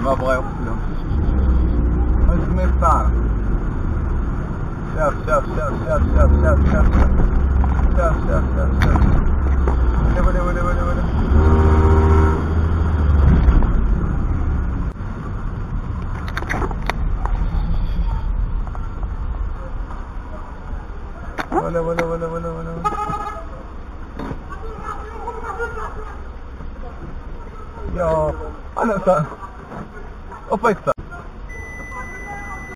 ما بغا يوصلهم. واش ميسار شاف شاف شاف شاف شاف شاف شاف شاف شاف شاف شاف ولا ولا ولا ولا ولا ولا ولا ولا ولا يا أنا أوبا